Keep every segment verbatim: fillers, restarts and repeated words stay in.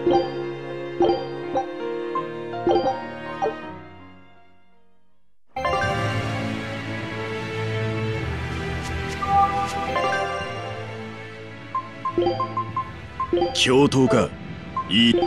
共闘か。いい。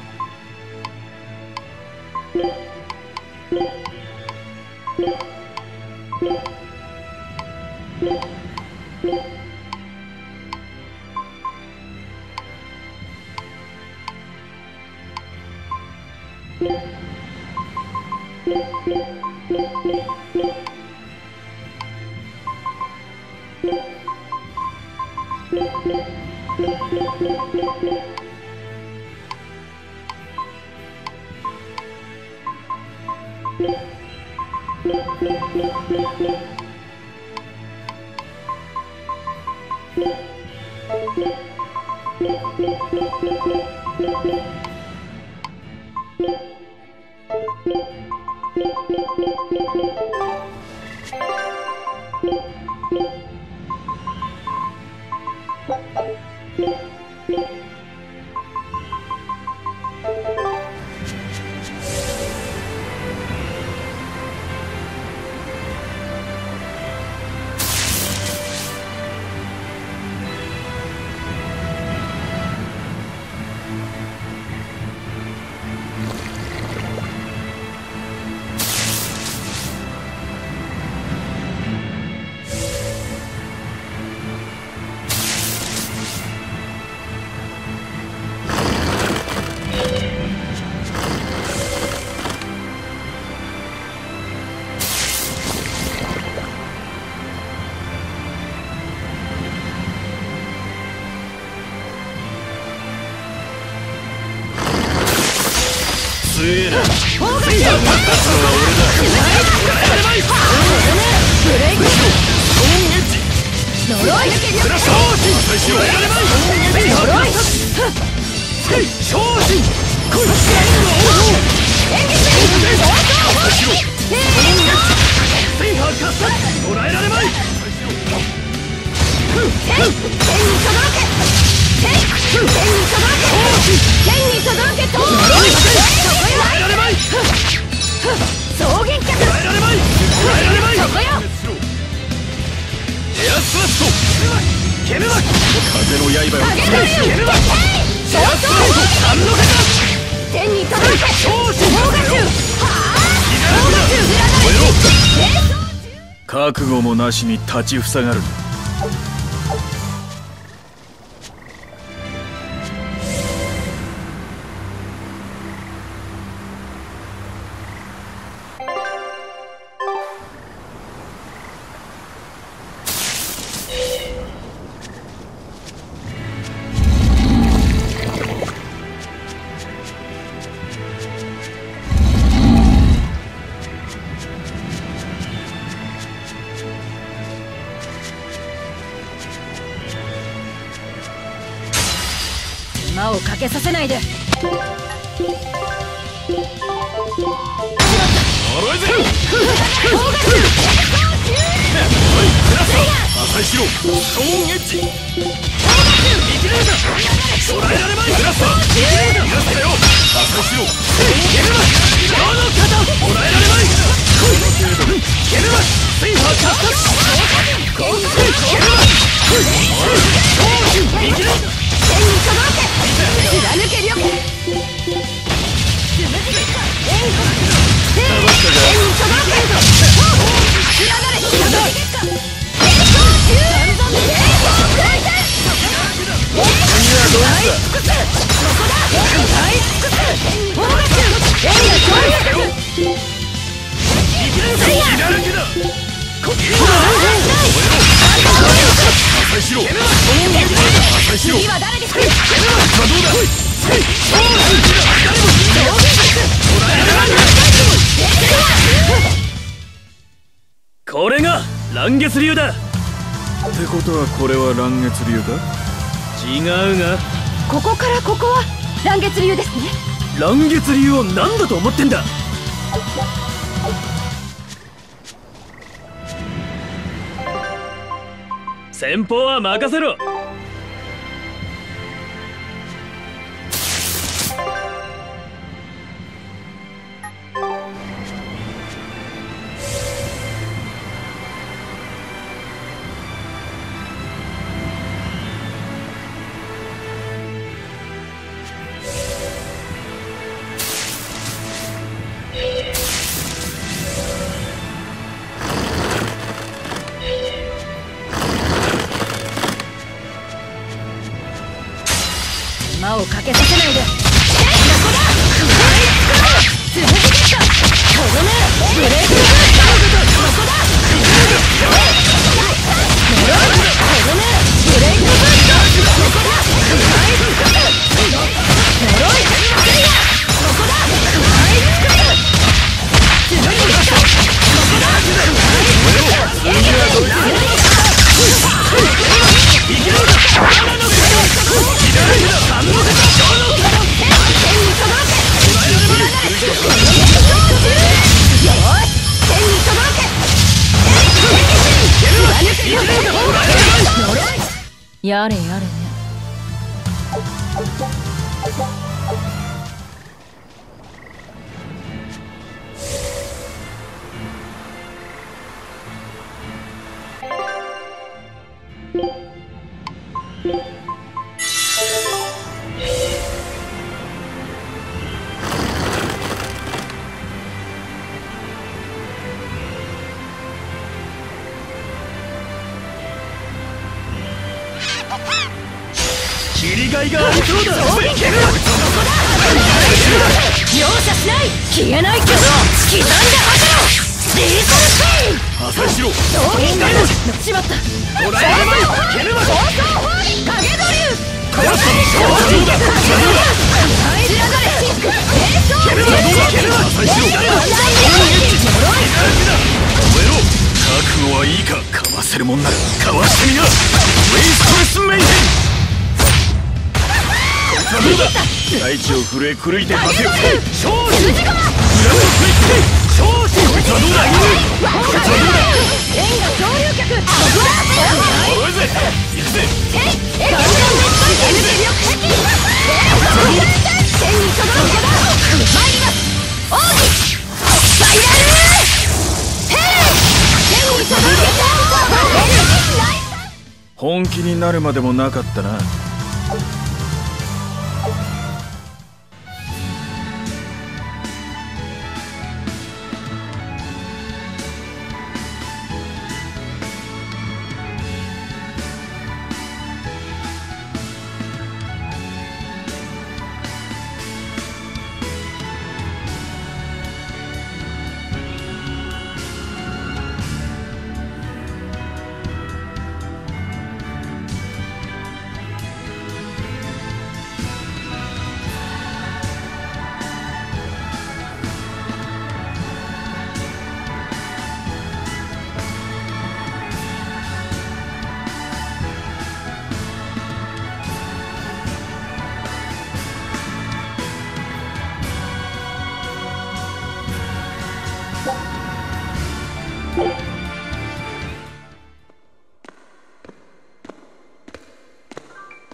覚悟もなしに立ちふさがる。 馬をかけさせないで。 浅いしろストーンエッジ捉えられまい。グラスターグラスターよ。浅いしろどの肩捉えられまい。ケルマスイーハーカットケルマ天に届け貫け力天に届け貫れ貫れ次は誰ですか。これが乱月流だ。ってことはこれは乱月流か。違うがここからここは乱月流ですね。乱月流を何だと思ってんだ。先方は任せろ。 間をかけさせないで。ここだ。つぶしゲット。とどめブレイクブースト。ここだ。とどめブレイクブースト。ここだ。ナイスクル。呪いベリア。ここだ。ナイスクル。つぶしゲット。ここだ。ナイスクル。つぶしゲット。やれやれね。 切りがいがありそうだ。 容赦しない。消えないけど刻んで吐けろ。リーコルスピン。 破壊しろ。 衝撃だ。しまった。 捕らえればいければ放送法影ドリュー。 この先どうだ。 入りやがれ。並走蹴ればどうだ。蹴れば破壊しろ。止めろ。覚悟はいいか。かわせるもんならかわしてみな。ウェイストレスメイテン。こいつはどうだ。大地を震え狂いて立てよ。勝利。グランドクイック。勝利。こいつはどうだ。こいつはどうだ。 円が上流客。 おいぜ。行くぜ。 ガンガン熱い N 字力壁。天に届けば参ります。王子スパイラルヘル。天に届けば本気になるまでもなかったな。